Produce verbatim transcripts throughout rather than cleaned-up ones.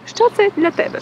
Що це для тебе?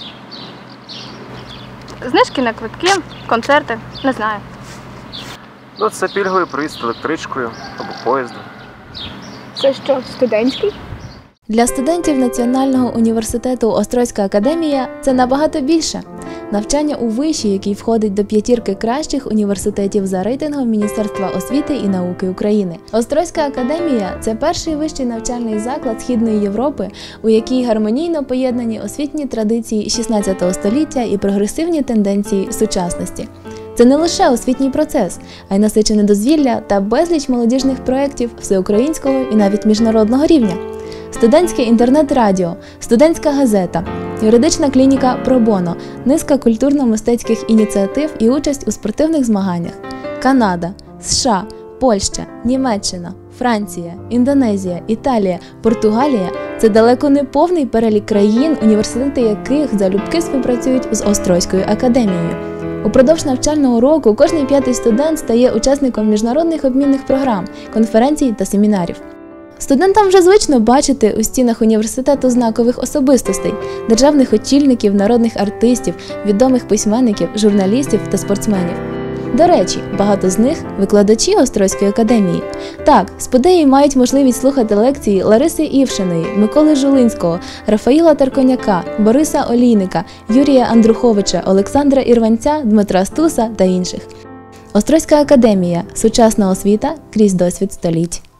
Знижки на квитки, концерти, не знаю. Ну, це пільговий проїзд електричкою або поїздом. Це що, студентський? Для студентів Національного університету Острозька академія це набагато більше. Навчання у виші, який входить до п'ятірки кращих університетів за рейтингом Міністерства освіти і науки України. Острозька академія – це перший вищий навчальний заклад Східної Європи, у якій гармонійно поєднані освітні традиції шістнадцятого століття і прогресивні тенденції сучасності. Це не лише освітній процес, а й насичене дозвілля та безліч молодіжних проєктів всеукраїнського і навіть міжнародного рівня. Студентське інтернет-радіо, студентська газета, юридична клініка «Пробоно», низка культурно-мистецьких ініціатив і участь у спортивних змаганнях. Канада, США, Польща, Німеччина, Франція, Індонезія, Італія, Португалія – це далеко не повний перелік країн, університети яких залюбки співпрацюють з Острозькою академією. Упродовж навчального року кожний п'ятий студент стає учасником міжнародних обмінних програм, конференцій та семінарів. Студентам вже звично бачити у стінах університету знакових особистостей, державних очільників, народних артистів, відомих письменників, журналістів та спортсменів. До речі, багато з них – викладачі Острозької академії. Так, сподеї мають можливість слухати лекції Лариси Івшиної, Миколи Жулинського, Рафаїла Тарконяка, Бориса Олійника, Юрія Андруховича, Олександра Ірванця, Дмитра Стуса та інших. Острозька академія – сучасна освіта крізь досвід століть.